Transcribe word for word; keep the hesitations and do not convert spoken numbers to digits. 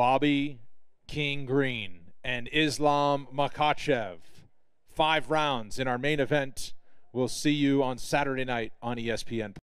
Bobby King Green and Islam Makhachev. Five rounds in our main event. We'll see you on Saturday night on E S P N.